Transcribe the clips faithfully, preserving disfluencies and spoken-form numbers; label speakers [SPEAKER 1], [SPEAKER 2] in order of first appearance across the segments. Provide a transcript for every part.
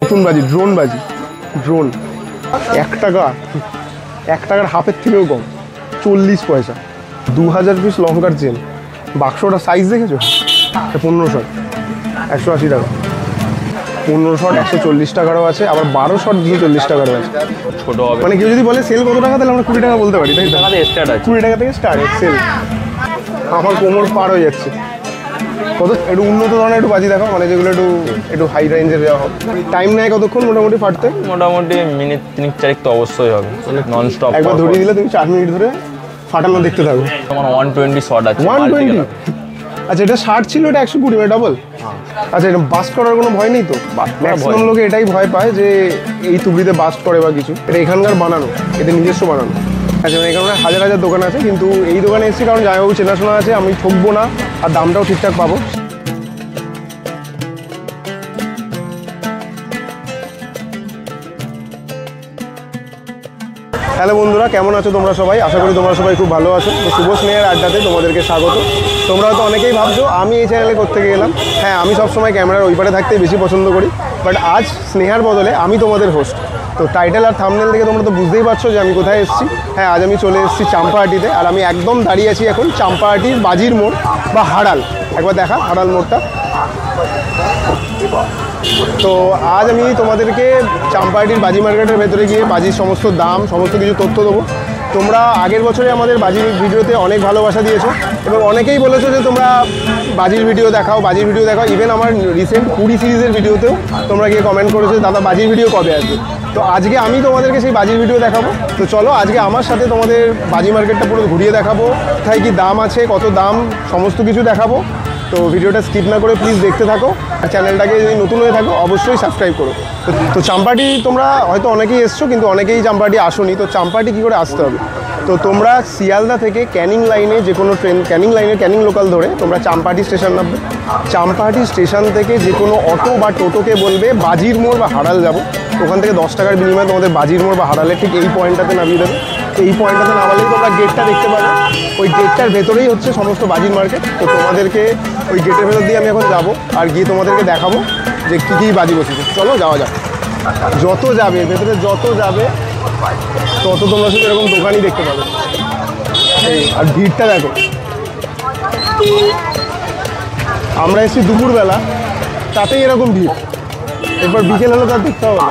[SPEAKER 1] নতুন বাজি ড্রোন বাজি ড্রোন এক টাকা এক টাকার হাফের থেকেও কম, চল্লিশ পয়সা। দু হাজার পিস লঙ্কার চেন। বাক্সটা সাইজ দেখেছো? পনেরো শট একশো আশি টাকা, পনেরো শট একশো চল্লিশ টাকারও আছে, আবার বারো শট দুশো চল্লিশ টাকারও আছে। ছোটো হবে মানে কেউ যদি বলে সেল কত টাকা, তাহলে আমরা কুড়ি টাকা বলতে পারি, তাই স্টার্ট আছে কুড়ি টাকা থেকে স্টার্ট সেল। আমার কোমর পার হয়ে যাচ্ছে। কত একটু উন্নত ধরনের একটু বাজি দেখাও, মানে যেগুলো একটু একটু হাই রেঞ্জের দেওয়া হবে। টাইম নেয় কতক্ষণ মোটামুটি ফাটতে? মোটামুটি মিনিট তিন চারেক তো অবশ্যই হবে, নন স্টপ। একবার ধরিয়ে দিলে তুমি চার মিনিট ধরে ফাটানো দেখতে থাকো। তোমার ওয়ান টোয়েন্টি শট আছে। ওয়ান টোয়েন্টি আচ্ছা, এটা ষাট ছিল, এটা একশো কুড়ি মানে ডাবল। আচ্ছা, এটা বাস্ট করার কোনো ভয় নেই তো? ম্যাক্সিমাম লোকে এটাই ভয় পায় যে এই তুবড়িতে বাস্ট করে বা কিছু। এটা এখানকার বানানো, এটা নিজস্ব বানানো। আচ্ছা, এই কারণে হাজার হাজার দোকান আছে, কিন্তু এই দোকানে এসেছি কারণ জামাইবাবু চেনাশোনা আছে, আমি ঠকবো না আর দামটাও ঠিকঠাক পাবো। হ্যালো বন্ধুরা, কেমন আছো তোমরা সবাই? আশা করি তোমরা সবাই খুব ভালো আছো। তো শুভস্নেহার আড্ডাতে তোমাদেরকে স্বাগত। তোমরা হয়তো অনেকেই ভাবছো আমি এই চ্যানেলে করতে গেলাম। হ্যাঁ, আমি সবসময় ক্যামেরার ওই পারে থাকতেই বেশি পছন্দ করি, বাট আজ স্নেহার বদলে আমি তোমাদের হোস্ট। তো টাইটেল আর থাম্বনেল থেকে তোমরা তো বুঝতেই পারছো যে আমি কোথায় এসেছি। হ্যাঁ, আজ আমি চলে এসেছি চাম্পাহাটিতে, আর আমি একদম দাঁড়িয়ে আছি এখন চাম্পাহাটির বাজির মোড় বা হারাল। একবার দেখা হারাল মোড়টা। তো আজ আমি তোমাদেরকে চাম্পাহাটির বাজি মার্কেটের ভেতরে গিয়ে বাজির সমস্ত দাম সমস্ত কিছু তথ্য দেবো। তোমরা আগের বছরে আমাদের বাজির ভিডিওতে অনেক ভালোবাসা দিয়েছো এবং অনেকেই বলেছো যে তোমরা বাজির ভিডিও দেখাও বাজির ভিডিও দেখাও ইভেন আমার রিসেন্ট কুড়ি সিরিজের ভিডিওতেও তোমরা গিয়ে কমেন্ট করেছো দাদা বাজির ভিডিও কবে আসবে। তো আজকে আমি তোমাদেরকে সেই বাজির ভিডিও দেখাবো। তো চলো আজকে আমার সাথে তোমাদের বাজি মার্কেটটা পুরো ঘুরিয়ে দেখাবো, কোথায় কী দাম আছে, কত দাম, সমস্ত কিছু দেখাবো। তো ভিডিওটা স্কিপ না করে প্লিজ দেখতে থাকো, আর চ্যানেলটাকে যদি নতুন হয়ে থাকো অবশ্যই সাবস্ক্রাইব করো। তো চাম্পাহাটি তোমরা হয়তো অনেকেই এসছো, কিন্তু অনেকেই চাম্পাহাটি আসোনি। তো চাম্পাহাটি কী করে আসতে হবে? তো তোমরা শিয়ালদা থেকে ক্যানিং লাইনে যে কোনো ট্রেন, ক্যানিং লাইনে ক্যানিং লোকাল ধরে তোমরা চাম্পাহাটি স্টেশন নামবে। চাম্পাহাটি স্টেশন থেকে যে কোনো অটো বা টোটোকে বলবে বাজির মোড় বা হারাল যাবো। ওখান থেকে দশ টাকার বিনিময়ে তোমাদের বাজির মোড় বা হারালে ঠিক এই পয়েন্টটাতে নামিয়ে দেবে। এই পয়েন্টটাতে নামালেই তোমরা গেটটা দেখতে পাবে। ওই গেটটার ভেতরেই হচ্ছে সমস্ত বাজির মার্কেট। তো তোমাদেরকে ওই গেটের ভেতর দিয়ে আমি এখন যাবো, আর গিয়ে তোমাদেরকে দেখাবো যে কী কী বাজি বসেছে। চলো যাওয়া যাক। যত যাবে ভেতরে যত যাবে তত তোমরা শুধু এরকম দোকানই দেখতে পাবে। এই আর ভিড়টা দেখো। আমরা এসেছি দুপুরবেলা, তাতেই এরকম ভিড়। এরপর বিকেল হলে তার দেখতে হবে না।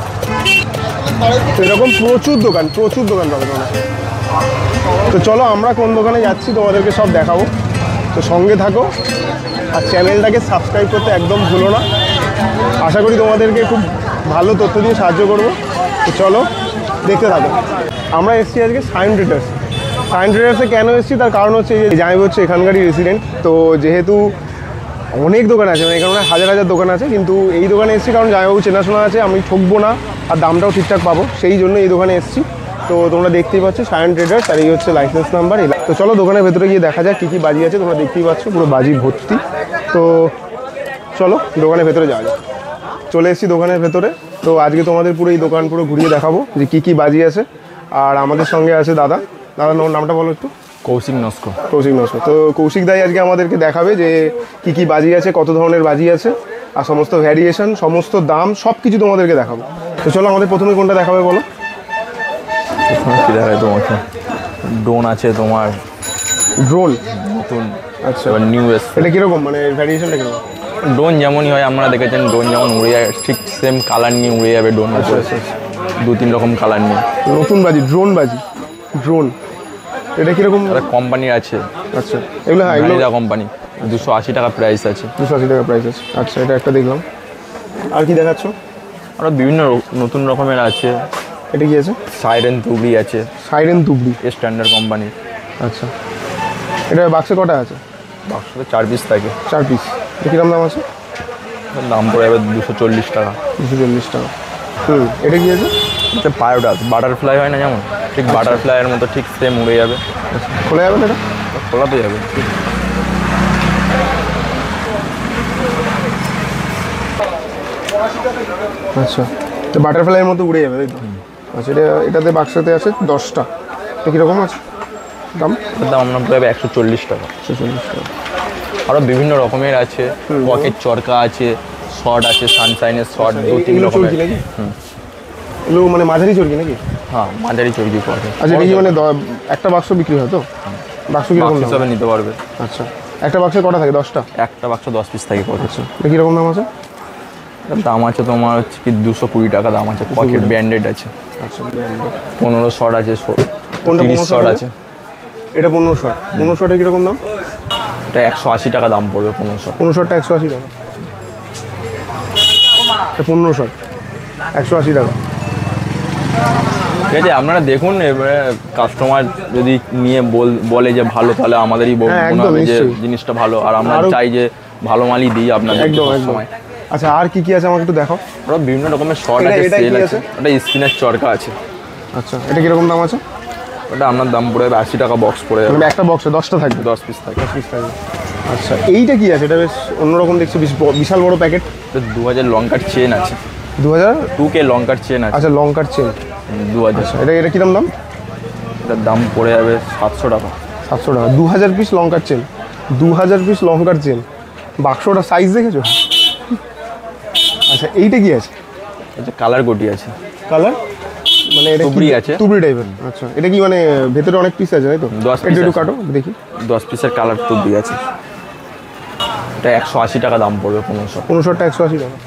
[SPEAKER 1] তো এরকম প্রচুর দোকান প্রচুর দোকান পাবে তোমরা। তো চলো আমরা কোন দোকানে যাচ্ছি তোমাদেরকে সব দেখাবো। তো সঙ্গে থাকো আর চ্যানেলটাকে সাবস্ক্রাইব করতে একদম ভুলো না। আশা করি তোমাদেরকে খুব ভালো তথ্য দিয়ে সাহায্য করবো। তো চলো দেখতে থাকো। আমরা এসেছি আজকে সায়ন ট্রেডার্স। সায়ন ট্রেডার্সে কেন এসেছি তার কারণ হচ্ছে যে জামাইবাবু হচ্ছে এখানকারই রেসিডেন্ট। তো যেহেতু অনেক দোকান আছে, মানে এখানে হাজার হাজার দোকান আছে, কিন্তু এই দোকানে এসেছি কারণ জামাইবাবু চেনাশোনা আছে, আমি ঠকবো না আর দামটাও ঠিকঠাক পাবো, সেই জন্য এই দোকানে এসেছি। তো তোমরা দেখতেই পাচ্ছ সায়ন ট্রেডার্স, আর এই হচ্ছে লাইসেন্স নাম্বার। তো চলো দোকানের ভেতরে গিয়ে দেখা যাক কী কী বাজি আছে। তোমরা দেখতেই পাচ্ছ পুরো বাজি ভর্তি। তো চলো দোকানের ভেতরে যাওয়া যাক। চলে এসেছি দোকানের ভেতরে। তো আজকে তোমাদের পুরো এই দোকান পুরো ঘুরিয়ে দেখাবো যে কী কী বাজি আছে। আর আমাদের সঙ্গে আছে দাদা। দাদা নামটা বলো একটু। কৌশিক নস্কর। কৌশিক নস্কর। তো কৌশিক দাই আজকে আমাদেরকে দেখাবে যে কী কী বাজি আছে, কত ধরনের বাজি আছে, আর সমস্ত ভ্যারিয়েশন, সমস্ত দাম সব কিছু তোমাদেরকে দেখাবো। তো চলো আমাদের প্রথমে কোনটা দেখাবে বলো।
[SPEAKER 2] কী দেখায় তোমাকে? ড্রোন আছে তোমার।
[SPEAKER 1] ড্রোন
[SPEAKER 2] নতুন।
[SPEAKER 1] আচ্ছা,
[SPEAKER 2] নিউ এস।
[SPEAKER 1] এটা কীরকম, মানে ভ্যারিয়েশনটা কীরকম?
[SPEAKER 2] ড্রোন যেমনই হয় আপনারা দেখেছেন, ড্রোন যেমন উড়ে যায় ঠিক সেম কালার নিয়ে উড়ে যাবে ড্রোন।
[SPEAKER 1] আচ্ছা আচ্ছা,
[SPEAKER 2] দু তিন রকম কালার নিয়ে
[SPEAKER 1] নতুন বাজি ড্রোন বাজি ড্রোন। এটা কীরকম?
[SPEAKER 2] একটা কোম্পানির আছে।
[SPEAKER 1] আচ্ছা, এগুলো হ্যাঁ এগুলো
[SPEAKER 2] কোম্পানি দুশো আশি টাকা প্রাইস আছে।
[SPEAKER 1] দুশো আশি টাকা প্রাইস আছে। আচ্ছা, এটা একটা দেখলাম। আর কি দেখাচ্ছ?
[SPEAKER 2] আরও বিভিন্ন নতুন রকমের আছে।
[SPEAKER 1] এটা কি আছে?
[SPEAKER 2] সাইরেন তুবড়ি আছে।
[SPEAKER 1] সাইরেন তুবড়ি
[SPEAKER 2] স্ট্যান্ডার্ড কোম্পানির।
[SPEAKER 1] আচ্ছা, এটা বাক্সে কটা আছে?
[SPEAKER 2] বাক্সে চার পিস থাকে।
[SPEAKER 1] চার পিস। কীরকম দাম আছে?
[SPEAKER 2] দাম পড়ে যাবে দুশো চল্লিশ টাকা।
[SPEAKER 1] দুশো চল্লিশ টাকা। হুম, এটা কি আছে?
[SPEAKER 2] এটা পায়োডাস বাটারফ্লাই হয় না যেমন, ঠিক বাটারফ্লাইয়ের মতো ঠিক সেম উড়ে যাবে।
[SPEAKER 1] খোলা যাবে না? এটা
[SPEAKER 2] খোলা তো যাবে।
[SPEAKER 1] আচ্ছা, তো বাটারফ্লাইয়ের মতো উড়ে যাবে তাই তো? আচ্ছা, এটা এটাতে বাক্সতে আছে দশটা। তো কীরকম আছে দাম?
[SPEAKER 2] দাম আপনার পড়ে যাবে একশো চল্লিশ টাকা।
[SPEAKER 1] একশো চল্লিশ টাকা।
[SPEAKER 2] আরও বিভিন্ন রকমের আছে। পকেট চরকা আছে, শর্ট আছে, সানশাইনের শর্ট, দু তিন
[SPEAKER 1] এগুলো
[SPEAKER 2] রকমের।
[SPEAKER 1] চর্কি নাকি? এগুলো মানে মাঝারি চর্কি নাকি?
[SPEAKER 2] হ্যাঁ, মাঝারি চর্কি পড়ে।
[SPEAKER 1] আচ্ছা, এটা কি মানে দ- একটা বাক্স বিক্রি হয় তো? বাক্স কীরকম দাম?
[SPEAKER 2] হিসাবে নিতে পারবে।
[SPEAKER 1] আচ্ছা, একটা বাক্সে কটা থাকে? দশটা?
[SPEAKER 2] একটা বাক্স দশ পিস থাকে পড়ে।
[SPEAKER 1] আচ্ছা, এটা কীরকম দাম আছে?
[SPEAKER 2] দাম আছে তোমার হচ্ছে কি দুশো কুড়ি টাকা দাম আছে। পকেট ব্র্যান্ডেড আছে।
[SPEAKER 1] আচ্ছা,
[SPEAKER 2] পনেরো শর্ট আছে,
[SPEAKER 1] কোনটা
[SPEAKER 2] তিরিশ
[SPEAKER 1] পনেরো
[SPEAKER 2] শর্ট
[SPEAKER 1] শর্ট
[SPEAKER 2] আছে।
[SPEAKER 1] এটা পনেরো শর্ট। পনেরো শর্টের কীরকম দাম?
[SPEAKER 2] এটা একশো আশি টাকা দাম পড়বে পনেরো শর্ট।
[SPEAKER 1] পনেরো শর্টটা একশো আশি টাকা। এটা পনেরো শর্ট একশো আশি টাকা।
[SPEAKER 2] ঠিক আছে, আপনারা দেখুন। এবারে কাস্টমার যদি নিয়ে বল বলে যে ভালো, তাহলে আমাদেরই ব-
[SPEAKER 1] হ্যাঁ,
[SPEAKER 2] মনে
[SPEAKER 1] একদম,
[SPEAKER 2] হবে যে
[SPEAKER 1] নিশ্চয়ই।
[SPEAKER 2] জিনিসটা ভালো, আর আমরা
[SPEAKER 1] আরো-
[SPEAKER 2] চাই যে ভালো মালই দিই আপনাদের
[SPEAKER 1] একদম একদম।
[SPEAKER 2] সময়।
[SPEAKER 1] আচ্ছা, আর কি কি আছে আমাকে একটু দেখাও।
[SPEAKER 2] ওরা বিভিন্ন রকমের শর্ট
[SPEAKER 1] এটা-
[SPEAKER 2] আছে,
[SPEAKER 1] এটা
[SPEAKER 2] সেল
[SPEAKER 1] কি
[SPEAKER 2] আছে,
[SPEAKER 1] আছে?
[SPEAKER 2] ওটা স্পিনের চরকা আছে।
[SPEAKER 1] আচ্ছা, এটা কীরকম দাম আছে?
[SPEAKER 2] ওটা আপনার দাম পড়ে যাবে আশি টাকা বক্স পড়ে যাবে।
[SPEAKER 1] মানে একটা বক্সে দশটা থাকবে?
[SPEAKER 2] দশ পিস থাকে।
[SPEAKER 1] দশ পিস থাকবে। আচ্ছা, এইটা কি আছে? এটা বেশ অন্যরকম দেখছি, বেশ ব- বিশাল বড় প্যাকেট।
[SPEAKER 2] দু হাজার লঙ্কার চেন আছে,
[SPEAKER 1] দু হাজার
[SPEAKER 2] টু কে লঙ্কার চেন আছে।
[SPEAKER 1] আচ্ছা, লঙ্কার চেন
[SPEAKER 2] দু হাজার
[SPEAKER 1] এটা এটা কিরম দাম?
[SPEAKER 2] এটার দাম পড়ে যাবে সাতশো টাকা।
[SPEAKER 1] সাতশো টাকা। দু হাজার পিস লঙ্কার চেন, দু হাজার পিস লঙ্কার চেন। বাক্সটা সাইজ দেখেছো? আচ্ছা, এইটা কি আছে?
[SPEAKER 2] আচ্ছা, কালার গোটি আছে।
[SPEAKER 1] কালার মানে এটা
[SPEAKER 2] তুবড়ি আছে।
[SPEAKER 1] তুবড়ি টাইপের। আচ্ছা, এটা কি মানে ভেতরে অনেক পিস আছে তাই তো?
[SPEAKER 2] দশ
[SPEAKER 1] এটা
[SPEAKER 2] piece
[SPEAKER 1] একটু
[SPEAKER 2] আছে।
[SPEAKER 1] কাটো দেখি।
[SPEAKER 2] দশ পিসের কালার তুবড়ি আছে। এটা একশো আশি টাকা দাম পড়বে পনেরো শর্ট।
[SPEAKER 1] পনেরো শর্টটা একশো আশি টাকা।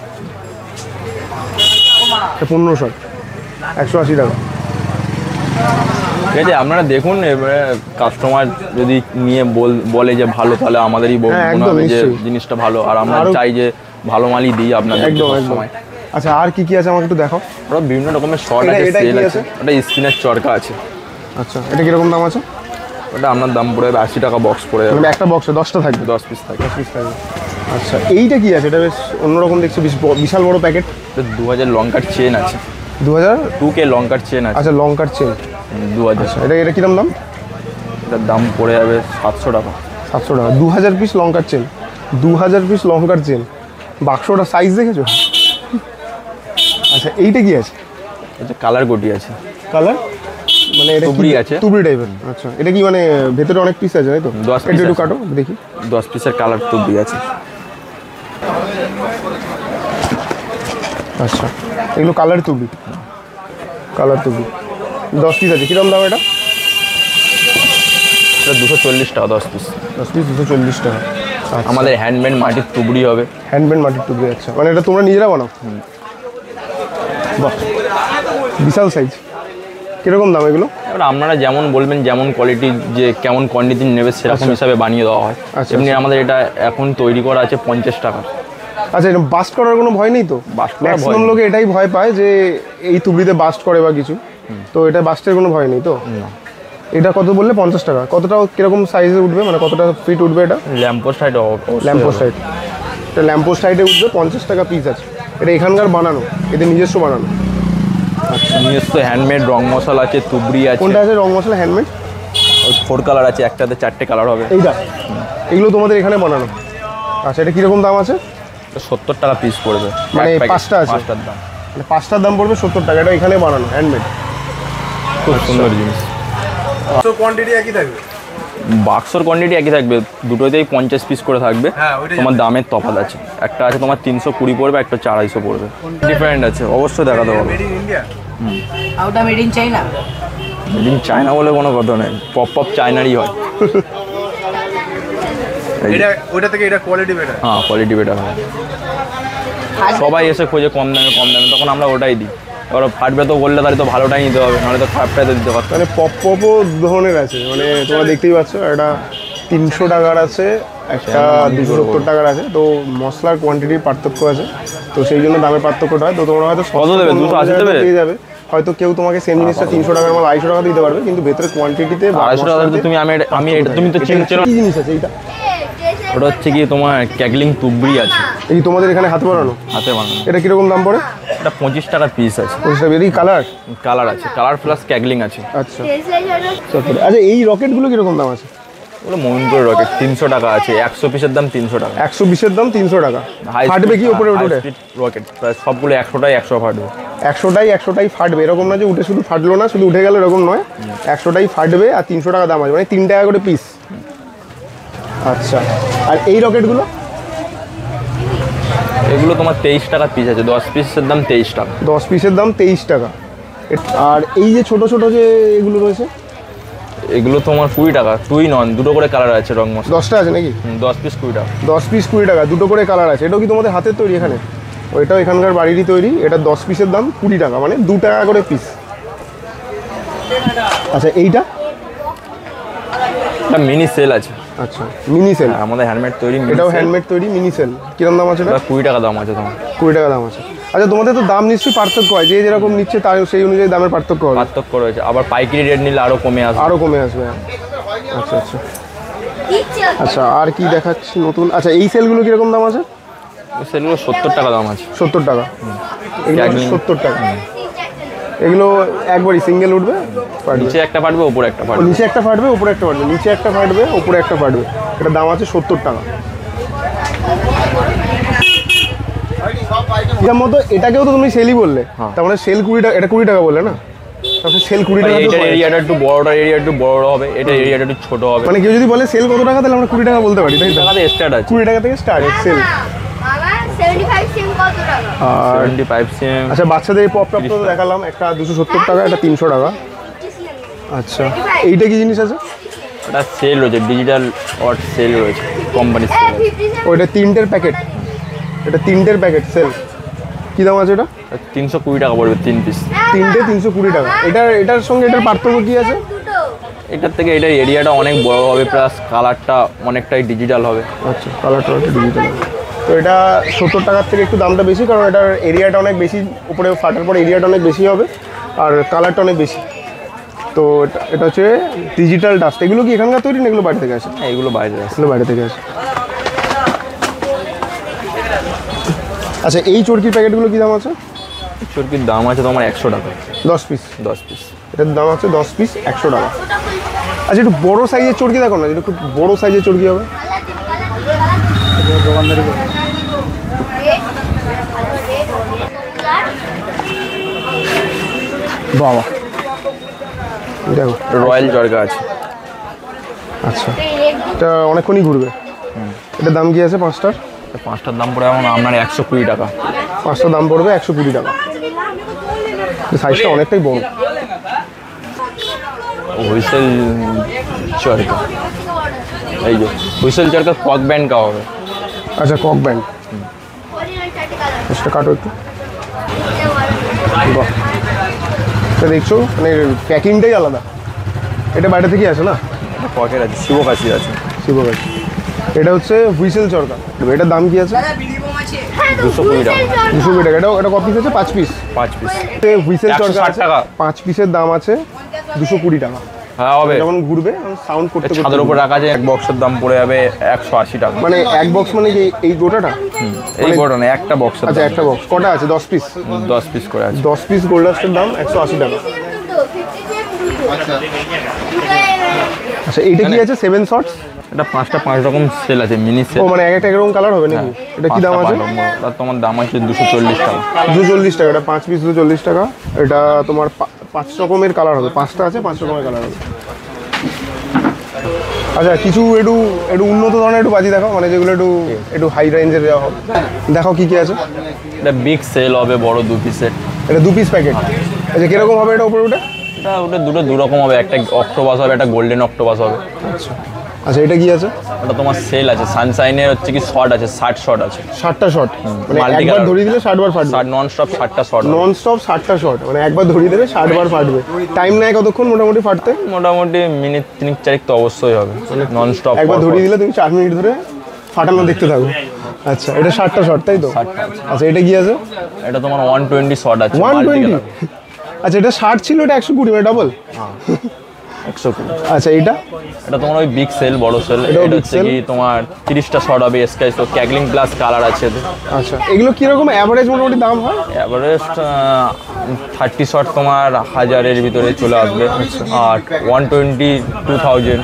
[SPEAKER 1] পনেরো শর্ট একশো আশি টাকা।
[SPEAKER 2] ঠিক আছে, আপনারা দেখুন। এবারে কাস্টমার যদি নিয়ে বল বলে যে ভালো, তাহলে আমাদেরই ব-
[SPEAKER 1] হ্যাঁ,
[SPEAKER 2] মনে
[SPEAKER 1] একদম,
[SPEAKER 2] হবে যে
[SPEAKER 1] নিশ্চয়ই।
[SPEAKER 2] জিনিসটা ভালো, আর আমরা
[SPEAKER 1] আরো-
[SPEAKER 2] চাই যে ভালো মালই দিই আপনাদের
[SPEAKER 1] একদম একদম।
[SPEAKER 2] সময়।
[SPEAKER 1] আচ্ছা, আর কি কি আছে আমাকে একটু দেখাও।
[SPEAKER 2] ওরা বিভিন্ন রকমের শর্ট
[SPEAKER 1] এটা-
[SPEAKER 2] আছে,
[SPEAKER 1] এটা
[SPEAKER 2] সেল
[SPEAKER 1] কি
[SPEAKER 2] আছে,
[SPEAKER 1] আছে?
[SPEAKER 2] ওটা স্পিনের চরকা আছে।
[SPEAKER 1] আচ্ছা, এটা কীরকম দাম আছে?
[SPEAKER 2] ওটা আপনার দাম পড়ে যাবে আশি টাকা বক্স পড়ে যাবে।
[SPEAKER 1] মানে একটা বক্সে দশটা থাকবে?
[SPEAKER 2] দশ পিস থাকে।
[SPEAKER 1] দশ পিস থাকবে। আচ্ছা, এইটা কি আছে? এটা বেশ অন্যরকম দেখছি, বেশ ব- বিশাল বড় প্যাকেট।
[SPEAKER 2] দু হাজার লঙ্কার চেন আছে,
[SPEAKER 1] দু হাজার
[SPEAKER 2] টু কে লঙ্কার চেন আছে।
[SPEAKER 1] আচ্ছা, লঙ্কার চেন।
[SPEAKER 2] দু হাজার
[SPEAKER 1] এটা এটা কিরম দাম?
[SPEAKER 2] এটার দাম পড়ে যাবে সাতশো টাকা।
[SPEAKER 1] সাতশো টাকা। দু হাজার পিস লঙ্কার চেন, দু হাজার পিস লঙ্কার চেন। বাক্সটা সাইজ দেখেছো? আচ্ছা, এইটা কি আছে?
[SPEAKER 2] আচ্ছা, কালার গোটি আছে।
[SPEAKER 1] কালার মানে এটা
[SPEAKER 2] তুবড়ি আছে।
[SPEAKER 1] তুবড়ি টাইপের। আচ্ছা, এটা কি মানে ভেতরে অনেক পিস আছে তাই তো?
[SPEAKER 2] দশ
[SPEAKER 1] এটা
[SPEAKER 2] piece
[SPEAKER 1] একটু
[SPEAKER 2] আছে।
[SPEAKER 1] কাটো দেখি।
[SPEAKER 2] দশ পিসের কালার তুবড়ি আছে।
[SPEAKER 1] আচ্ছা, এগুলো কালার তুবড়ি, কালার তুবড়ি। দশ পিস আছে। কিরম দাম এটা?
[SPEAKER 2] এটা দুশো চল্লিশ টাকা দশ পিস।
[SPEAKER 1] দশ পিস দুশো চল্লিশ টাকা। আচ্ছা,
[SPEAKER 2] আমাদের হ্যান্ডমেড মাটির তুবড়ি হবে।
[SPEAKER 1] হ্যান্ডমেড মাটির টুকরি। আচ্ছা, মানে এটা তোমরা নিজেরা বানাও? বাহ, বিশাল সাইজ। কীরকম দাম এগুলো?
[SPEAKER 2] এবার আপনারা যেমন বলবেন, যেমন কোয়ালিটি, যে কেমন কোয়ান্টিটি নেবে সেরকম
[SPEAKER 1] আচ্ছা।
[SPEAKER 2] হিসাবে বানিয়ে দেওয়া হয়।
[SPEAKER 1] আচ্ছা,
[SPEAKER 2] এমনি
[SPEAKER 1] আচ্ছা।
[SPEAKER 2] আমাদের এটা এখন তৈরি করা আছে পঞ্চাশ টাকা।
[SPEAKER 1] আচ্ছা, এটা বাস্ট করার কোনো ভয় নেই তো?
[SPEAKER 2] Burst করার ভয়
[SPEAKER 1] ম্যাক্সিমাম
[SPEAKER 2] নেই।
[SPEAKER 1] লোকে এটাই ভয় পায় যে এই তুবড়িতে বাস্ট করে বা কিছু, তো এটা বাস্টের কোনো ভয় নেই তো? এটা কত বললে? পঞ্চাশ টাকা। কতটা কিরকম সাইজে উঠবে, মানে কতটা ফিট উঠবে এটা?
[SPEAKER 2] Lamppost side
[SPEAKER 1] lamppost side. এটা ল্যাম্পোস্ট সাইডে উঠবে, পঞ্চাশ টাকা পিস আছে। এটা এখানকার বানানো, এটা নিজস্ব বানানো?
[SPEAKER 2] আচ্ছা, নিজস্ব হ্যান্ডমেড রং মশলা আছে, তুবড়ি আছে।
[SPEAKER 1] কোনটা আছে রং মশলা হ্যান্ডমেড?
[SPEAKER 2] ফোর কালার আছে, একটাতে চারটে কালার হবে।
[SPEAKER 1] এইটা, এগুলো তোমাদের এখানে বানানো? আচ্ছা, এটা কীরকম দাম আছে?
[SPEAKER 2] সত্তর টাকা পিস পড়বে।
[SPEAKER 1] মানে
[SPEAKER 2] এক packet,
[SPEAKER 1] পাঁচটা আছে?
[SPEAKER 2] পাঁচটার দাম।
[SPEAKER 1] মানে পাঁচটার দাম পড়বে সত্তর টাকা। এটা এখানে বানানো, হ্যান্ডমেড।
[SPEAKER 2] খুব সুন্দর জিনিস।
[SPEAKER 1] তো কোয়ান্টিটি একই থাকবে?
[SPEAKER 2] বাক্সর কোয়ান্টিটি একই থাকবে, দুটোতেই পঞ্চাশ পিস করে থাকবে।
[SPEAKER 1] হ্যাঁ, ওইটাই
[SPEAKER 2] তোমার দামের তফাৎ আছে। একটা আছে তোমার তিনশো কুড়ি পড়বে, একটা হচ্ছে আড়াইশো পড়বে। ডিফারেন্ট আছে, অবশ্যই দেখাতে হবে।
[SPEAKER 1] Made in India?
[SPEAKER 3] আউটা made in China.
[SPEAKER 2] Made in China বলে কোনো কথা নেই, পপ পপ চায়নারই হয়। এই যে,
[SPEAKER 1] এটা ওইটা থেকে এটা কোয়ালিটি বেটার?
[SPEAKER 2] হ্যাঁ, কোয়ালিটি বেটার হয়। সবাই এসে খোঁজে কম দামে কম দামে, তখন আমরা ওটাই দিই। এবার ফাটবে তো বললে তাহলে তো ভালোটাই নিতে হবে, নাহলে তো খারাপটাই তো দিতে পারতো।
[SPEAKER 1] মানে পপ পপও দু ধরনের আছে, মানে তোমরা দেখতেই পাচ্ছ, একটা তিনশো টাকার আছে, একটা দুশো সত্তর টাকার আছে। তো মশলার কোয়ান্টিটির পার্থক্য আছে, তো সেই জন্য দামের পার্থক্যটা হয়। তো তোমরা হয়তো
[SPEAKER 2] কত দেবে? দুশো আশি দেবে?
[SPEAKER 1] পেয়ে যাবে। হয়তো কেউ তোমাকে সেম জিনিসটা তিনশো টাকার মাল আড়াইশো টাকা দিতে পারবে, কিন্তু ভেতরে কোয়ান্টিটিতে
[SPEAKER 2] আড়াইশো টাকা তো তুমি, আমি এটা- আমি এটা- তুমি তো চিন- চেনো।
[SPEAKER 1] কি জিনিস আছে এইটা?
[SPEAKER 2] ওটা হচ্ছে কি তোমার ক্যাগলিং তুবড়ি আছে,
[SPEAKER 1] এই তোমাদের এখানে হাতে বানানো?
[SPEAKER 2] হাতে বানানো।
[SPEAKER 1] এটা কিরকম দাম পড়ে?
[SPEAKER 2] এটা পঁচিশ টাকার পিস আছে।
[SPEAKER 1] এই কালার?
[SPEAKER 2] কালার আছে, কালার প্লাস ক্যাগলিং আছে।
[SPEAKER 1] আচ্ছা, আচ্ছা, এই রকেটগুলো কিরকম দাম আছে?
[SPEAKER 2] ওগুলো মহিনপুরের রকেট, তিনশো টাকা আছে। একশো পিসের দাম তিনশো টাকা।
[SPEAKER 1] একশো বিশের দাম তিনশো টাকা।
[SPEAKER 2] হাই
[SPEAKER 1] ফাটবে কি ওপরে উঠে?
[SPEAKER 2] রকেট প্রায় সবগুলো একশোটাই একশো ফাটবে।
[SPEAKER 1] একশোটাই একশোটাই ফাটবে, এরকম না যে উঠে শুধু ফাটলো না, শুধু উঠে গেল, এরকম নয়। একশোটাই ফাটবে আর তিনশো টাকা দাম আছে, মানে তিন টাকা করে পিস। আচ্ছা, আর এই রকেটগুলো?
[SPEAKER 2] এগুলো তোমার তেইশ টাকা পিস আছে, দশ পিসের দাম তেইশ টাকা।
[SPEAKER 1] দশ পিসের দাম তেইশ টাকা। আর এই যে ছোট ছোট যে এগুলো রয়েছে
[SPEAKER 2] এগুলো তোমার কুড়ি টাকা, টুই নন, দুটো করে কালার আছে রং মশলা।
[SPEAKER 1] দশটা আছে নাকি?
[SPEAKER 2] দশ পিস কুড়ি টাকা।
[SPEAKER 1] দশ পিস কুড়ি টাকা, দুটো করে কালার আছে। এটাও কি তোমাদের হাতের তৈরি এখানে? ওইটাও এখানকার বাড়িরই তৈরি। এটা দশ পিসের দাম কুড়ি টাকা, মানে দু টাকা করে পিস। আচ্ছা এইটা
[SPEAKER 2] এটা মিনি সেল আছে।
[SPEAKER 1] আচ্ছা মিনি সেল,
[SPEAKER 2] আমাদের হ্যান্ডমেড তৈরি।
[SPEAKER 1] এটাও হ্যান্ডমেড তৈরি মিনি সেল। কিরকম দাম আছে?
[SPEAKER 2] এটা কুড়ি টাকা দাম আছে তোমার।
[SPEAKER 1] কুড়ি টাকা দাম আছে। আচ্ছা তোমাদের তো দাম নিশ্চয়ই পার্থক্য হয়, যে যেরকম নিচ্ছে তার সেই অনুযায়ী দামের পার্থক্য হবে।
[SPEAKER 2] পার্থক্য রয়েছে, আবার পাইকারি রেট নিলে আরও কমে আসবে।
[SPEAKER 1] আরও কমে আসবে। আচ্ছা আচ্ছা আচ্ছা আর কি দেখাচ্ছি নতুন? আচ্ছা এই সেলগুলো কীরকম দাম আছে?
[SPEAKER 2] সেলগুলো সত্তর টাকা দাম আছে।
[SPEAKER 1] সত্তর টাকা, এগুলো সত্তর টাকা। এগুলো একবারই সিঙ্গেল উঠবে,
[SPEAKER 2] নিচে একটা ফাটবে ওপরে একটা ফাটবে।
[SPEAKER 1] নিচে একটা ফাটবে ওপরে একটা ফাটবে, নিচে একটা ফাটবে ওপরে একটা ফাটবে। এটার দাম আছে সত্তর টাকা। এটার মতো এটাকেও তো তুমি সেলই বললে, তার মানে সেল কুড়ি টাকা, এটা কুড়ি টাকা বললে না? তাহলে সেল কুড়ি টাকা।
[SPEAKER 2] এটার এরিয়াটা একটু বড়টার এরিয়া একটু বড় হবে, এটার এরিয়াটা একটু ছোট হবে।
[SPEAKER 1] মানে কেউ যদি বলে সেল কত টাকা, তাহলে আমরা কুড়ি টাকা বলতে পারি, তাই তো?
[SPEAKER 2] টাকাতে স্টার্ট আছে,
[SPEAKER 1] কুড়ি টাকা থেকে স্টার্ট সেল। আর আচ্ছা বাচ্চাদের পপটপ তো দেখালাম, একটা দুশো সত্তর টাকা, একটা তিনশো টাকা। আচ্ছা এইটা কি জিনিস আছে?
[SPEAKER 2] এটা সেল রয়েছে, ডিজিটাল ওয়াট সেল রয়েছে, কোম্পানি সেল।
[SPEAKER 1] ওইটা তিনটের প্যাকেট, এটা তিনটের প্যাকেট সেল। কী দাম আছে এটা?
[SPEAKER 2] তিনশো কুড়ি টাকা পড়বে তিন পিস।
[SPEAKER 1] তিনটে তিনশো কুড়ি টাকা। এটার এটার সঙ্গে এটার পার্থক্য কী আছে?
[SPEAKER 2] এটার থেকে এটার এরিয়াটা অনেক বড় হবে, প্লাস কালারটা অনেকটাই ডিজিটাল হবে।
[SPEAKER 1] আচ্ছা কালারটা অনেকটা ডিজিটাল হবে। তো এটা সত্তর টাকার থেকে একটু দামটা বেশি, কারণ এটার এরিয়াটা অনেক বেশি, উপরে ফাটার পর এরিয়াটা অনেক বেশি হবে আর কালারটা অনেক বেশি। তো এটা এটা হচ্ছে ডিজিটাল ডাস্ট। এগুলো কি এখানকার তৈরি না এগুলো বাইরে থেকে আসে?
[SPEAKER 2] হ্যাঁ এগুলো বাইরে আসে,
[SPEAKER 1] এগুলো বাইরে থেকে আসে। আচ্ছা এই চরকির প্যাকেটগুলো কী দাম আছে?
[SPEAKER 2] চরকির দাম আছে তোমার একশো টাকা,
[SPEAKER 1] দশ পিস।
[SPEAKER 2] দশ পিস
[SPEAKER 1] এটার দাম আছে দশ পিস একশো টাকা। আচ্ছা একটু বড় সাইজের চরকি দেখো না, যেটা খুব বড় সাইজের চরকি হবে। দোকানদারি বাবা দেখো
[SPEAKER 2] রয়্যাল চরকা আছে।
[SPEAKER 1] আচ্ছা এটা অনেকক্ষণই ঘুরবে। এটার দাম কি আছে পাঁচটার?
[SPEAKER 2] পাঁচটার দাম পড়ে এখন আপনার একশো কুড়ি টাকা।
[SPEAKER 1] পাঁচটার দাম পড়বে একশো কুড়ি টাকা। সাইজটা অনেকটাই বড়।
[SPEAKER 2] হুইসেল চরকা, এই যে হুইসেল চরকা কক ব্যান্ড কা হবে।
[SPEAKER 1] আচ্ছা কক ব্যান্ড, সেটা কাটো একটু। বাহ এটা দেখছো মানে প্যাকিংটাই আলাদা। এটা বাইরে থেকে আসে না?
[SPEAKER 2] পকেট আছে, শিবকাশি আছে।
[SPEAKER 1] শিবকাশি। এটা হচ্ছে হুইসেল চরকা। এটার দাম কি আছে?
[SPEAKER 2] দুশো কুড়ি টাকা।
[SPEAKER 1] দুশো কুড়ি টাকা। এটাও এটা ক পিস আছে? পাঁচ পিস।
[SPEAKER 2] পাঁচ পিস
[SPEAKER 1] হুইসেল চরকা আছে
[SPEAKER 2] টাকা।
[SPEAKER 1] পাঁচ পিসের দাম আছে দুশো কুড়ি টাকা।
[SPEAKER 2] হ্যাঁ হবে,
[SPEAKER 1] যখন ঘুরবে সাউন্ড করতে করতে
[SPEAKER 2] ছাদের উপর রাখা আছে। এক বক্সের দাম পড়ে যাবে একশো আশি টাকা।
[SPEAKER 1] মানে এক বক্স মানে কি এই গোটাটা?
[SPEAKER 2] এই গোটা না, একটা বক্স।
[SPEAKER 1] আচ্ছা একটা বক্স কটা আছে? দশ পিস।
[SPEAKER 2] দশ পিস করে আছে।
[SPEAKER 1] দশ পিস গোল্ড ডাস্টের দাম একশো আশি টাকা। আচ্ছা এইটা কি আছে? Seven shots.
[SPEAKER 2] এটা পাঁচটা পাঁচ রকম সেল আছে, মিনি সেল।
[SPEAKER 1] ও মানে এক একটা একরকম কালার হবে নাকি? এটা কি দাম আছে?
[SPEAKER 2] তোমার দাম আছে দুশো চল্লিশ টাকা।
[SPEAKER 1] দুশো চল্লিশ টাকা। এটা পাঁচ পিস দুশো চল্লিশ টাকা। এটা তোমার পাঁচ রকমের কালার হবে, পাঁচটা আছে পাঁচ রকমের কালার হবে। আচ্ছা কিছু একটু একটু উন্নত ধরনের একটু বাজি দেখাও, মানে যেগুলো একটু একটু হাই রেঞ্জের দেওয়া হবে। দেখাও কী কী আছে।
[SPEAKER 2] এটা বিগ সেল হবে, বড় দু পিসের।
[SPEAKER 1] এটা দু পিস প্যাকেট। আচ্ছা কীরকম হবে এটা উপরে? ওটা
[SPEAKER 2] এটা ওটা দুটো দু রকম হবে, একটা অক্টোপাস হবে, একটা গোল্ডেন অক্টোপাস হবে।
[SPEAKER 1] আচ্ছা আচ্ছা এটা কি আছে?
[SPEAKER 2] ওটা তোমার সেল আছে, সানশাইনের হচ্ছে কি শর্ট আছে, ষাট শর্ট আছে।
[SPEAKER 1] ষাটটা শর্ট মানে একবার ধরিয়ে দিলে ষাট বার ফাটবে।
[SPEAKER 2] ষাট নন স্টপ ষাটটা শর্ট।
[SPEAKER 1] নন স্টপ ষাটটা শর্ট মানে একবার ধরিয়ে দেবে ষাট বার ফাটবে। টাইম নেয় কতক্ষণ মোটামুটি ফাটতে?
[SPEAKER 2] মোটামুটি মিনিট তিন চারেক তো অবশ্যই হবে, নন স্টপ।
[SPEAKER 1] একবার ধরিয়ে দিলে তুমি চার মিনিট ধরে ফাটানো দেখতে থাকো। আচ্ছা এটা ষাটটা শর্ট তাই তো? আচ্ছা এটা কি আছে?
[SPEAKER 2] এটা তোমার ওয়ান টোয়েন্টি শর্ট আছে।
[SPEAKER 1] One twenty. আচ্ছা এটা ষাট ছিল, এটা একশো কুড়ি মানে ডাবল।
[SPEAKER 2] একশো কুড়ি।
[SPEAKER 1] আচ্ছা এইটা?
[SPEAKER 2] এটা তোমার ওই বিগ সেল, বড় সেল। এটা হচ্ছে কি তোমার তিরিশটা শর্ট হবে, স্কাই তো ক্যাগলিং প্লাস কালার আছে।
[SPEAKER 1] আচ্ছা এগুলো কিরকম অ্যাভারেজ মোটামুটি দাম হয়?
[SPEAKER 2] অ্যাভারেজ থার্টি শর্ট তোমার হাজারের ভিতরে চলে আসবে, আর one twenty two thousand.
[SPEAKER 1] Two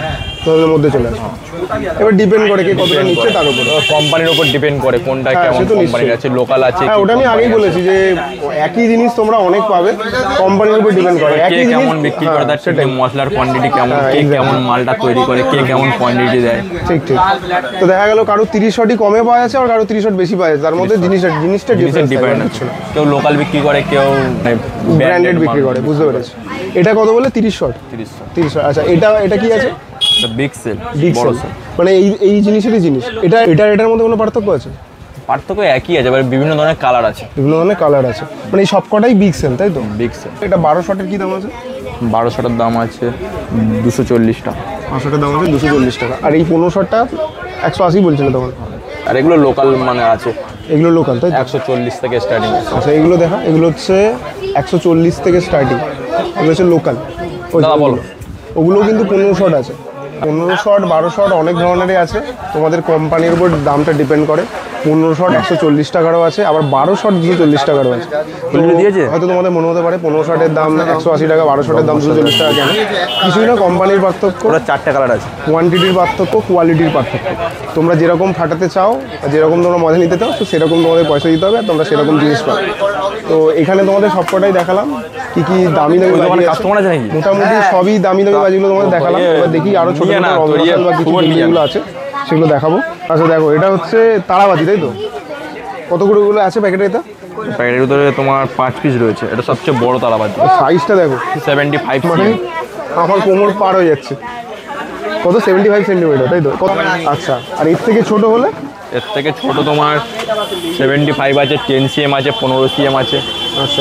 [SPEAKER 1] থাউজেন্ডের মধ্যে চলে আসবে। এবার ডিপেন্ড করে কে কতটা নিচ্ছে তার উপরে,
[SPEAKER 2] কোম্পানির উপর ডিপেন্ড করে কোনটা কেমন কোম্পানির আছে, লোকাল আছে।
[SPEAKER 1] হ্যাঁ ওটা আমি আগেই বলেছি যে একই জিনিস তোমরা অনেক পাবে, কোম্পানির উপর ডিপেন্ড করে।
[SPEAKER 2] কে কেমন বিক্রি করে তার সাথে মশলার কোয়ান্টিটি কেমন, কে কেমন মালটা তৈরি করে, কে কেমন কোয়ান্টিটি দেয়।
[SPEAKER 1] ঠিক ঠিক। তো দেখা গেল কারো তিরিশ শটই কমে পাওয়া যাচ্ছে আর কারো তিরিশ শট বেশি পাওয়া যাচ্ছে, তার মধ্যে জিনিসটা জিনিসটা ডিপেন্ড হচ্ছে।
[SPEAKER 2] কেউ লোকাল বিক্রি করে, কেউ
[SPEAKER 1] ব্র্যান্ডেড বিক্রি করে, বুঝতে পেরেছি। এটা কত বলে? তিরিশ শট।
[SPEAKER 2] তিরিশ শট
[SPEAKER 1] তিরিশ শট। আচ্ছা এটা এটা কি আছে?
[SPEAKER 2] বিগ সেল,
[SPEAKER 1] বিগ সেল মানে এই এই জিনিসেরই জিনিস। এটা এটা এটার মধ্যে কোনো পার্থক্য আছে?
[SPEAKER 2] পার্থক্য একই আছে, এবার বিভিন্ন ধরনের কালার আছে,
[SPEAKER 1] বিভিন্ন ধরনের কালার আছে, মানে এই সবকটাই বিগ সেল তাই তো?
[SPEAKER 2] Big sale.
[SPEAKER 1] এটা বারো শটের কি দাম আছে?
[SPEAKER 2] বারো শটের দাম আছে দুশো চল্লিশ টাকা।
[SPEAKER 1] পাঁচ শটের দাম আছে দুশো চল্লিশ টাকা। আর এই পনেরো শটটা একশো আশি বলছিল তখন।
[SPEAKER 2] আর এগুলো লোকাল মানে আছে,
[SPEAKER 1] এগুলো লোকাল তাই?
[SPEAKER 2] একশো চল্লিশ থেকে স্টার্টিং।
[SPEAKER 1] আচ্ছা এগুলো দেখা, এগুলো হচ্ছে একশো চল্লিশ থেকে স্টার্টিং, এগুলো হচ্ছে লোকাল।
[SPEAKER 2] দাদা বলো।
[SPEAKER 1] ওগুলোও কিন্তু পনেরো শট আছে, পনেরো শট বারো শট অনেক ধরনেরই আছে, তোমাদের কোম্পানির উপর দামটা ডিপেন্ড করে। পনেরো শট একশো চল্লিশ টাকারও আছে, আবার বারো শট দুশো চল্লিশ টাকারও আছে।
[SPEAKER 2] দিয়েছে
[SPEAKER 1] হয়তো তোমাদের মনে হতে পারে পনেরো শটের দাম একশো আশি টাকা, বারো শটের দাম দুশো চল্লিশ টাকা, কেন? কিছুই না, কোম্পানির পার্থক্য,
[SPEAKER 2] ওরা চারটে কালার আছে,
[SPEAKER 1] কোয়ান্টিটির পার্থক্য, কোয়ালিটির পার্থক্য। তোমরা যেরকম ফাটাতে চাও, যেরকম তোমরা মজা নিতে চাও, তো সেরকম তোমাদের পয়সা দিতে হবে আর তোমরা সেরকম জিনিস পাবে। তো এখানে তোমাদের সবকটাই দেখালাম কি কি দামি দামি বাজি
[SPEAKER 2] কাস্টমার আছে নাকি,
[SPEAKER 1] মোটামুটি সবই দামি দামি বাজিগুলো তোমাদের দেখালাম। এবার দেখি আরো ছোট ছোট বা কিছু যেগুলো আছে সেগুলো দেখাবো। আচ্ছা দেখো, এটা হচ্ছে তারাবাজি তাই তো? কতগুলো গুলো আছে প্যাকেটে? এটা
[SPEAKER 2] প্যাকেটের ভিতরে তোমার পাঁচ পিস রয়েছে, এটা সবচেয়ে বড় তারাবাজি।
[SPEAKER 1] সাইজটা দেখো,
[SPEAKER 2] সেভেন্টি ফাইভ
[SPEAKER 1] মানে আমার কোমর পার হয়ে যাচ্ছে। কত? সেভেন্টি ফাইভ সেন্টিমিটার তাই তো? আচ্ছা, আর এর থেকে ছোট হলে?
[SPEAKER 2] এর থেকে ছোট তোমার সেভেন্টি ফাইভ আছে, টেন সিএম আছে, পনেরো সিএম আছে।
[SPEAKER 1] আচ্ছা,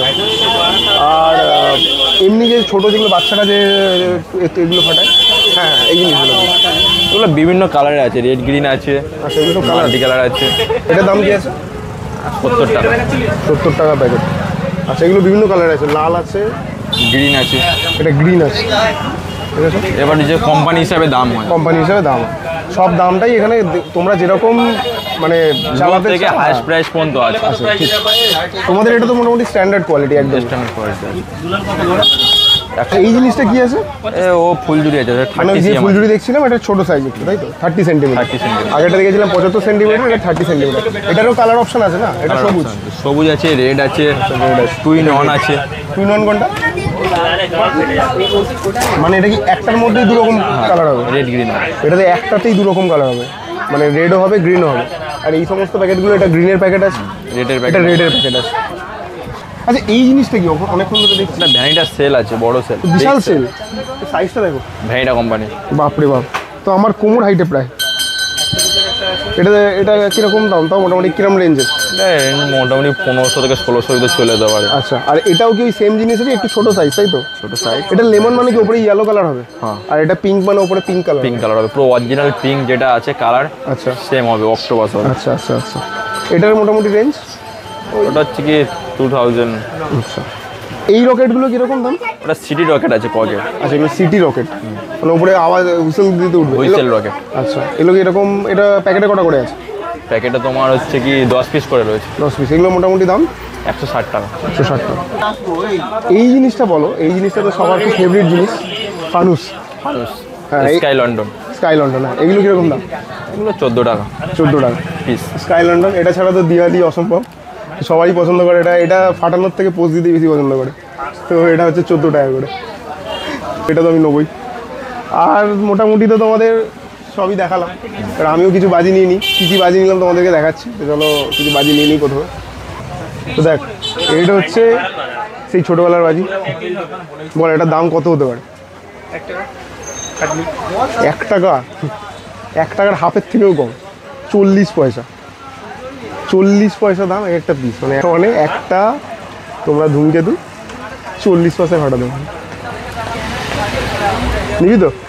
[SPEAKER 1] আর এমনি যে ছোটো যেগুলো বাচ্চারা যে এগুলো ফাটায়, হ্যাঁ এই জিনিসগুলো
[SPEAKER 2] এগুলো বিভিন্ন কালারের আছে, রেড গ্রিন আছে।
[SPEAKER 1] আচ্ছা, এগুলো কালার
[SPEAKER 2] কালার আছে।
[SPEAKER 1] এটার দাম কি আছে?
[SPEAKER 2] সত্তর টাকা।
[SPEAKER 1] সত্তর টাকা প্যাকেট। আচ্ছা, এগুলো বিভিন্ন কালার আছে, লাল আছে,
[SPEAKER 2] গ্রিন আছে,
[SPEAKER 1] এটা গ্রিন আছে, ঠিক আছে।
[SPEAKER 2] এবার যে কোম্পানি হিসাবে দাম হয়,
[SPEAKER 1] কোম্পানি হিসাবে দাম হয়, সব দামটাই এখানে তোমরা যেরকম মানে চালাতে
[SPEAKER 2] থেকে হাইস্ট প্রাইস পর্যন্ত আছে।
[SPEAKER 1] তোমাদের এটা তো মোটামুটি স্ট্যান্ডার্ড কোয়ালিটি, একদম
[SPEAKER 2] স্ট্যান্ডার্ড কোয়ালিটি।
[SPEAKER 1] এই জিনিসটা কি আছে?
[SPEAKER 2] ও ফুলঝুরি আছে,
[SPEAKER 1] মানে যে ফুলঝুরি দেখছিলাম এটা ছোট সাইজ একটু তাই তো? Thirty centimetre.
[SPEAKER 2] থার্টি সেন্টিমিটার
[SPEAKER 1] আগেটা দেখেছিলাম পঁচাত্তর সেন্টিমিটার, এটা থার্টি সেন্টিমিটার। এটারও কালার অপশন আছে না? এটা সবুজ
[SPEAKER 2] সবুজ আছে, রেড আছে, টুইন অন আছে।
[SPEAKER 1] টুইন অন কোনটা? মানে এটা কি একটার মধ্যেই দু রকম কালার হবে?
[SPEAKER 2] রেড গ্রিন হবে,
[SPEAKER 1] এটাতে একটাতেই দু রকম কালার হবে, মানে রেডও হবে গ্রিনও হবে। আর এই সমস্ত প্যাকেটগুলো, এটা গ্রিনের প্যাকেট আছে,
[SPEAKER 2] রেডের প্যাকেট,
[SPEAKER 1] এটা রেডের প্যাকেট আছে। আচ্ছা, এই জিনিসটা কি অনেকক্ষণ ধরে দেখছি?
[SPEAKER 2] না, ভ্যানিটা সেল আছে, বড় সেল,
[SPEAKER 1] বিশাল সেল। সাইজটা দেখো,
[SPEAKER 2] ভ্যানিটা কোম্পানি।
[SPEAKER 1] বাপরে বাপ, তো আমার কোমর হাইটে প্রায়। এটা এটা কিরকম দাম তাও, মোটামুটি কিরম রেঞ্জের?
[SPEAKER 2] মোটামুটি পনেরোশো থেকে ষোলোশো ভিতরে চলে যেতে পারে।
[SPEAKER 1] আচ্ছা, আর এটাও কি ওই সেম জিনিসেরই একটু ছোট সাইজ তাই তো?
[SPEAKER 2] ছোট সাইজ।
[SPEAKER 1] এটা লেমন মানে কি উপরে ইয়েলো কালার হবে?
[SPEAKER 2] হ্যাঁ।
[SPEAKER 1] আর এটা পিঙ্ক মানে উপরে পিঙ্ক কালার?
[SPEAKER 2] পিঙ্ক কালার হবে, পুরো অরিজিনাল পিঙ্ক যেটা আছে কালার।
[SPEAKER 1] আচ্ছা,
[SPEAKER 2] সেম হবে, অক্টোপাস হবে।
[SPEAKER 1] আচ্ছা আচ্ছা আচ্ছা। এটার মোটামুটি রেঞ্জ?
[SPEAKER 2] ওটা হচ্ছে কি টু থাউজেন্ড।
[SPEAKER 1] আচ্ছা, এই রকেটগুলো কিরকম দাম?
[SPEAKER 2] ওটা সিটি রকেট আছে, পকেট।
[SPEAKER 1] আচ্ছা, এগুলো সিটি রকেট, মানে উপরে আওয়াজ হুইসেল দিতে উঠবে,
[SPEAKER 2] হুইসেল রকেট।
[SPEAKER 1] আচ্ছা, এগুলো কি এরকম? এটা প্যাকেটে কটা করে আছে?
[SPEAKER 2] প্যাকেটে তোমার হচ্ছে কি দশ পিস করে রয়েছে।
[SPEAKER 1] দশ পিস। এগুলো মোটামুটি দাম
[SPEAKER 2] একশো ষাট টাকা।
[SPEAKER 1] একশো ষাট টাকা। এই জিনিসটা বলো, এই জিনিসটা তো সবার খুব ফেভারিট জিনিস, ফানুস। হ্যাঁ,
[SPEAKER 2] স্কাই লন্ডন।
[SPEAKER 1] স্কাই লন্ডন, হ্যাঁ। এগুলো কিরকম দাম?
[SPEAKER 2] এগুলো চোদ্দো টাকা।
[SPEAKER 1] চোদ্দো টাকা
[SPEAKER 2] পিস।
[SPEAKER 1] Sky London. এটা ছাড়া তো দিওয়ালি অসম্ভব, সবাই পছন্দ করে এটা। এটা ফাটানোর থেকে পোজ দিতেই বেশি পছন্দ করে, তো এটা হচ্ছে চোদ্দো টাকা করে। এটা তো আমি নেবই। আর মোটামুটি তো তোমাদের সবই দেখালাম, আর আমিও কিছু বাজি নিয়ে নিই। কী কী বাজি নিলাম তোমাদেরকে দেখাচ্ছি, তো চলো কিছু বাজি নিয়ে নিই প্রথমে। তো দেখ, এইটা হচ্ছে সেই ছোটোবেলার বাজি। বল এটার দাম কত হতে পারে? এক টাকা? এক টাকার হাফের থেকেও কম, চল্লিশ পয়সা। চল্লিশ পয়সা দাম এক একটা পিস, মানে মানে একটা তোমরা ধূমকেতু চল্লিশ পয়সায় ফাটা দেবো। নিবি তো?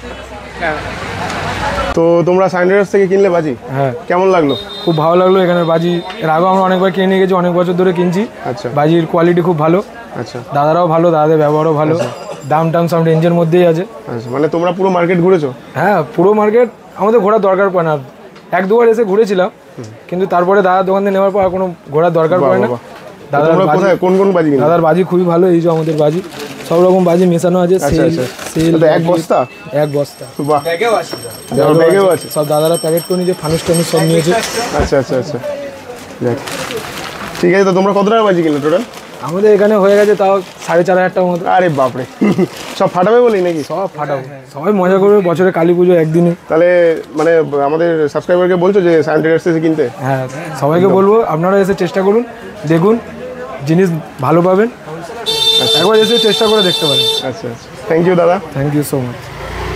[SPEAKER 1] তো তোমরা সায়ান ট্রেডার্স থেকে কিনলে বাজি?
[SPEAKER 4] হ্যাঁ।
[SPEAKER 1] কেমন লাগলো?
[SPEAKER 4] খুব ভালো লাগলো এখানে বাজি। এর আগেও আমরা অনেকবার কিনে নিয়ে গেছি, অনেক বছর ধরে কিনছি।
[SPEAKER 1] আচ্ছা।
[SPEAKER 4] বাজির কোয়ালিটি খুব ভালো।
[SPEAKER 1] আচ্ছা।
[SPEAKER 4] দাদারাও ভালো, দাদাদের ব্যবহারও ভালো। দাম টাম সব রেঞ্জের মধ্যেই আছে।
[SPEAKER 1] আচ্ছা, মানে তোমরা পুরো মার্কেট ঘুরেছো?
[SPEAKER 4] হ্যাঁ, পুরো মার্কেট আমাদের ঘোরার দরকার পড়ে না। এক দুবার এসে ঘুরেছিলাম, কিন্তু তারপরে দাদার দোকান থেকে নেওয়ার পর আর কোনো ঘোরার দরকার পড়ে না। দাদার
[SPEAKER 1] কোথায় কোন কোন বাজি?
[SPEAKER 4] দাদার বাজি খুবই ভালো, এই যে আমাদের বাজি সব রকম বাজি মেশানো আছে।
[SPEAKER 1] আচ্ছা
[SPEAKER 4] সেল
[SPEAKER 1] আচ্ছা
[SPEAKER 4] সেল
[SPEAKER 1] তো এক বস্তা
[SPEAKER 4] এক বস্তা
[SPEAKER 1] বাহ
[SPEAKER 3] ব্যাগেও আছে
[SPEAKER 1] ব্যাগেও আছে
[SPEAKER 4] সব দাদারা প্যাকেট করে নিয়েছে, ফানুস টানুস সব নিয়েছে।
[SPEAKER 1] আচ্ছা আচ্ছা আচ্ছা যাক ঠিক আছে। তো তোমরা কত টাকা বাজি কিনলে টোটাল?
[SPEAKER 4] আমাদের এখানে হয়ে গেছে তাও সাড়ে চার হাজার টাকার মতো।
[SPEAKER 1] আরে বাপরে সব ফাটাবে বলি নাকি?
[SPEAKER 4] সব ফাটাবো, সবাই মজা করবে বছরে কালী পুজো একদিনে।
[SPEAKER 1] তাহলে মানে আমাদের সাবস্ক্রাইবারকে বলছো যে সায়ান ট্রেডার্স এসে কিনতে?
[SPEAKER 4] হ্যাঁ সবাইকে বলবো আপনারা এসে চেষ্টা করুন, দেখুন জিনিস ভালো পাবেন, একবার এসে চেষ্টা করে দেখতে পারেন।
[SPEAKER 1] আচ্ছা আচ্ছা থ্যাংক ইউ দাদা,
[SPEAKER 4] থ্যাংক ইউ সো মাচ।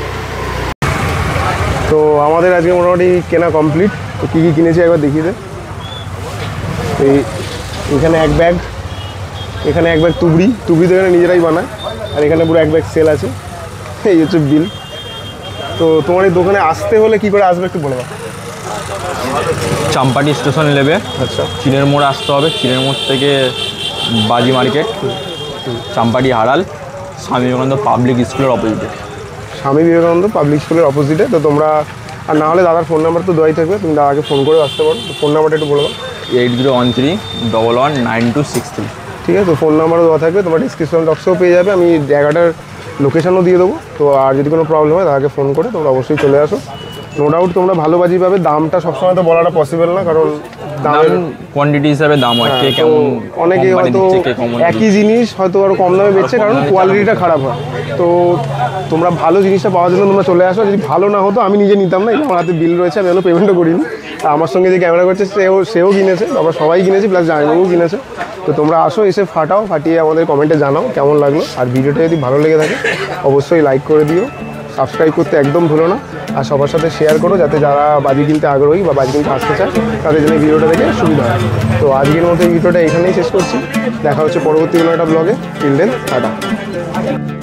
[SPEAKER 1] তো আমাদের আজকে মোটামুটি কেনা কমপ্লিট। তো কী কী কিনেছি একবার দেখিয়ে দে। এই এখানে এক ব্যাগ, এখানে এক ব্যাগ তুবড়ি, তুবড়ি তো এখানে নিজেরাই বানায়, আর এখানে পুরো এক ব্যাগ সেল আছে। এই হচ্ছে বিল। তো তোমার এই দোকানে আসতে হলে কী করে আসবে একটু বলে দাও।
[SPEAKER 2] চাম্পাটি স্টেশন নেবে,
[SPEAKER 1] আচ্ছা
[SPEAKER 2] চিনের মোড় আসতে হবে, চিনের মোড় থেকে বাজি মার্কেট, চাম্পাটি হারাল, স্বামী বিবেকানন্দ পাবলিক স্কুলের অপোজিটে।
[SPEAKER 1] স্বামী বিবেকানন্দ পাবলিক স্কুলের অপোজিটে। তো তোমরা আর না হলে দাদার ফোন নাম্বার তো দেওয়াই থাকবে, তুমি দাদাকে ফোন করে আসতে পারো। তো ফোন নাম্বারটা একটু বলে দাও।
[SPEAKER 2] Eight zero one three double one nine two six three.
[SPEAKER 1] ঠিক আছে, তো ফোন নাম্বারও দেওয়া থাকবে, তোমার ডিসক্রিপশন বক্সেও পেয়ে যাবে। আমি জায়গাটার লোকেশনও দিয়ে দেবো। তো আর যদি কোনো প্রবলেম হয় দাদাকে ফোন করে তোমরা অবশ্যই চলে আসো। নো ডাউট তোমরা ভালো বাজি পাবে। দামটা সবসময় তো বলাটা পসিবল না, কারণ
[SPEAKER 2] দাম কোয়ান্টিটি হিসাবে দাম হয়, কে
[SPEAKER 1] তো
[SPEAKER 2] কেমন
[SPEAKER 1] অনেকে
[SPEAKER 2] কোম্পানি
[SPEAKER 1] হয়তো
[SPEAKER 2] দিচ্ছে, কে কেমন
[SPEAKER 1] একই জিনিস হয়তো আরও কম দামে বেচছে, কারণ কোয়ালিটিটা খারাপ হয়। তো তোমরা ভালো জিনিসটা পাওয়ার জন্য তোমরা চলে আসো। যদি ভালো না হতো আমি নিজে নিতাম না, আমার হাতে বিল রয়েছে, আমি এখনো পেমেন্টও করিনি। আর আমার সঙ্গে যে ক্যামেরা করছে সেও সেও কিনেছে, আমরা সবাই কিনেছি, প্লাস জামাইবাবুও কিনেছে। তো তোমরা আসো, এসে ফাটাও, ফাটিয়ে আমাদের কমেন্টে জানাও কেমন লাগলো। আর ভিডিওটা যদি ভালো লেগে থাকে অবশ্যই লাইক করে দিও, সাবস্ক্রাইব করতে একদম ভুলো না, আর সবার সাথে শেয়ার করো, যাতে যারা বাজি কিনতে আগ্রহী বা বাজি কিনতে আসতে চায় তাদের জন্য ভিডিওটা দেখে সুবিধা হয়। তো আজকের মতো এই ভিডিওটা এখানেই শেষ করছি। দেখা হচ্ছে পরবর্তী কোনো একটা ব্লগে। Till then tata.